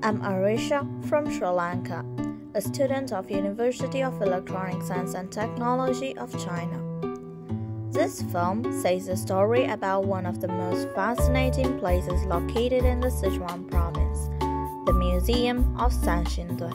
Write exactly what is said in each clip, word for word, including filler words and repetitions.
I'm Arisha from Sri Lanka, a student of University of Electronic Science and Technology of China. This film says a story about one of the most fascinating places located in the Sichuan province, the Museum of Sanxingdui.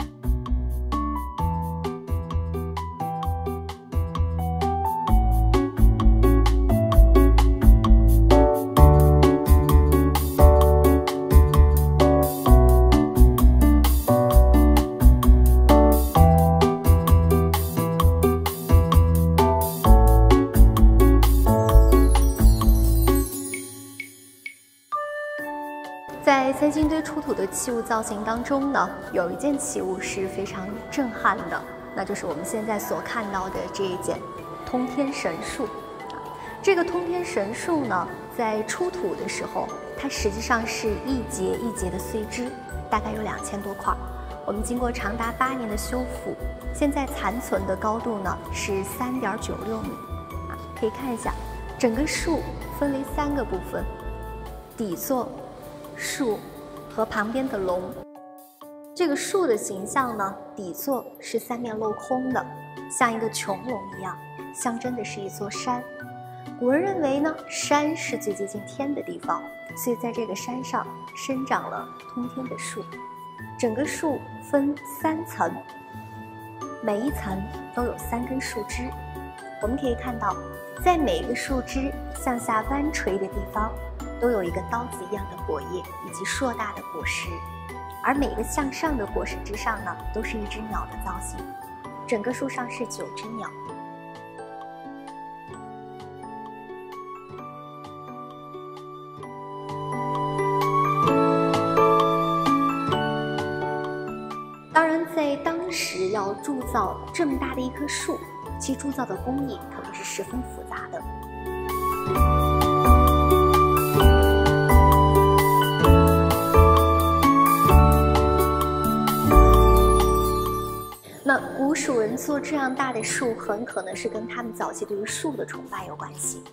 在三星堆出土的器物造型当中呢，有一件器物是非常震撼的，那就是我们现在所看到的这一件通天神树。这个通天神树呢，在出土的时候，它实际上是一节一节的碎枝，大概有两千多块。我们经过长达八年的修复，现在残存的高度呢是三点九六米。啊，可以看一下，整个树分为三个部分，底座、树和旁边的龙。这个树的形象呢，底座是三面镂空的，像一个穹隆一样，象征的是一座山。古人认为呢，山是最接近天的地方，所以在这个山上生长了通天的树。整个树分三层，每一层都有三根树枝。我们可以看到，在每一个树枝向下弯垂的地方，都有一个刀子一样的果叶以及硕大的果实，而每个向上的果实之上呢，都是一只鸟的造型。整个树上是九只鸟。当然，在当时要铸造这么大的一棵树，其铸造的工艺可能是十分复杂的。那古蜀人做这样大的树，很可能是跟他们早期对于树的崇拜有关系。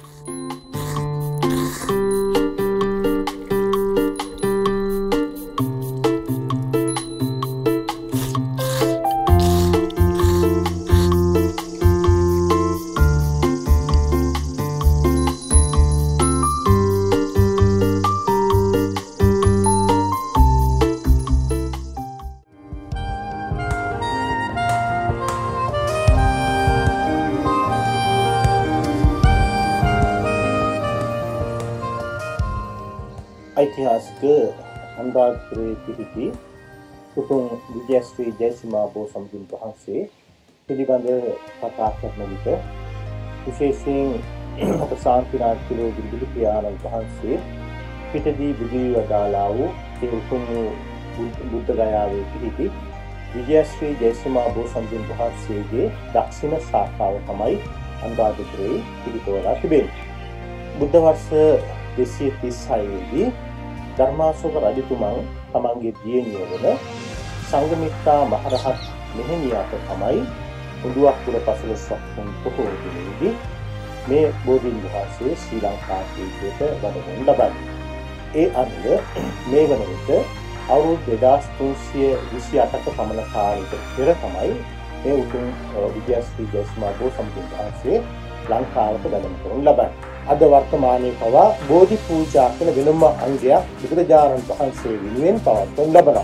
ऐतिहासिक अनुराधपुरे පිහිටි උතුම් විජයශ්‍රී ජයසිමා බෝසත්තුන් වහන්සේ පිළිබඳ කතා කරන විට විශේෂයෙන් අප ශාන්තිනාථ කිලෝ බුදු පියාණන් වහන්සේ පිටදී බුදු වදාළා වූ ඒ උතුම් බුද්ධ ගයාවේ පිහිටි විජයශ්‍රී ජයසිමා බෝසත්තුන් වහන්සේගේ දක්ෂිණ ශාඛාව තමයි අනුරාධපුරේ පිහිටවලා තිබෙන්නේ. බුද්ධ වර්ෂ දෙසිය තිස්හය දී ධර්මාශෝක රජතුමන් තමන්ගේ දියණිය වන සංඝමිත්තා මහරහත් මෙහෙණියට තමයි උඩුවක්කුර පසළොස්වක වන පොහොය දිනේදී මේ බෝධීන් වහන්සේ ශ්‍රී ලංකාවට වැඩම ලබන්නේ. ඒ අනුව මේ වන විට අවුරුදු දෙදාස් තුන්සිය විසි අටක පමණ කාලයකට පෙර තමයි මේ උතුම් විජයශ්‍රී ජයසිමා බෝසත්තුන් වහන්සේ ලංකාවට වැඩම කරනු ලබන්නේ. අද වර්තමානයේ පවා බෝධි පූජා කරන වෙනම අංගයක් බුදුරජාණන් වහන්සේ වෙනුවෙන් පවත්වනු ලබනවා.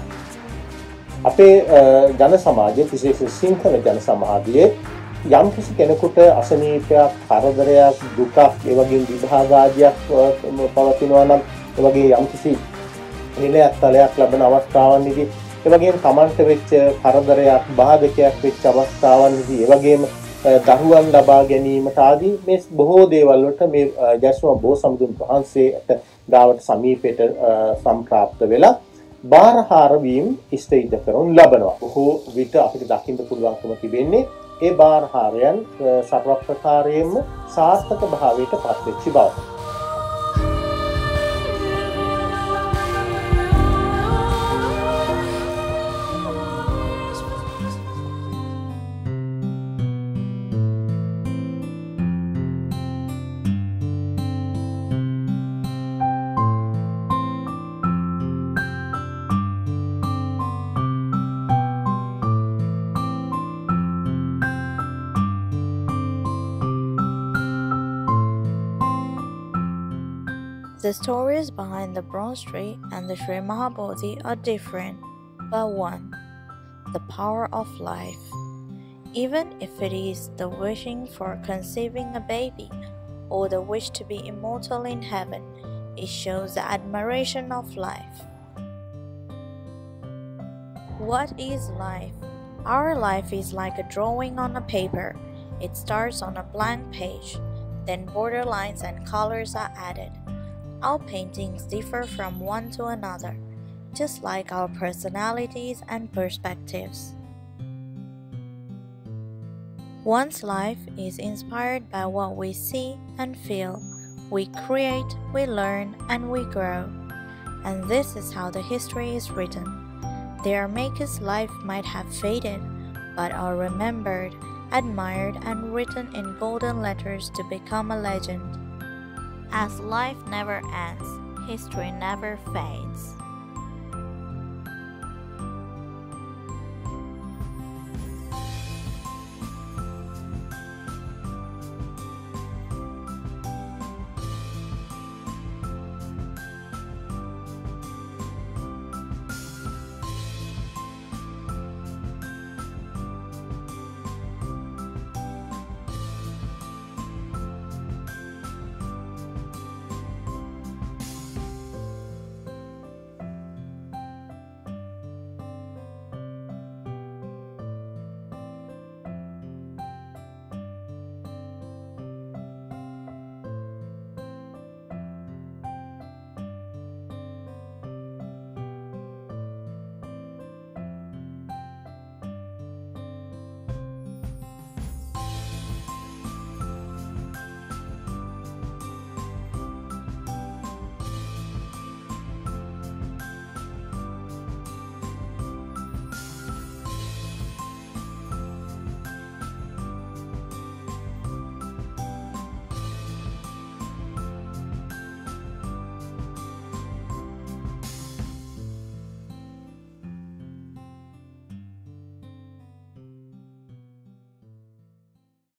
අපේ ජන සමාජයේ විශේෂ සිංහල ජන සමාජයේ යම් කිසි කෙනෙකුට අසනීපයක්, කරදරයක්, දුකක්, ඒ වගේම විභාගාදියක් පවතිනවා නම්, ඒ වගේ යම් කිසි නිලයක් තලයක් ලැබෙන අවස්ථාවන්දී, ඒ වගේම තමන්ට වෙච්ච කරදරයක්, බාධකයක් වෙච්ච අවස්ථාවන්දී, ඒ වගේම දරුවන් ලබා ගැනීමට ආදී මේ බොහෝ දේවල් වලට මේ ජයසිමා බෝසත්තුන් වහන්සේට ගාවට සමීපයට සම්ප්‍රාප්ත වෙලා බාරහාර වීම ඉෂ්ටයිද කරනු ලබනවා. බොහෝ විට අපිට දකින්න පුළුවන්කම තිබෙන්නේ ඒ බාරහාරයන් සර්ව ප්‍රකාරයෙන්ම සාර්ථක භාවයට පත් වෙච්ච බව. The stories behind the bronze tree and the Sri Mahabodhi are different, but one, the power of life. Even if it is the wishing for conceiving a baby or the wish to be immortal in heaven, it shows the admiration of life. What is life? Our life is like a drawing on a paper. It starts on a blank page, then border lines and colors are added. Our paintings differ from one to another, just like our personalities and perspectives. One's life is inspired by what we see and feel. We create, we learn, and we grow. And this is how the history is written. Their maker's life might have faded, but are remembered, admired, and written in golden letters to become a legend. As life never ends, history never fades.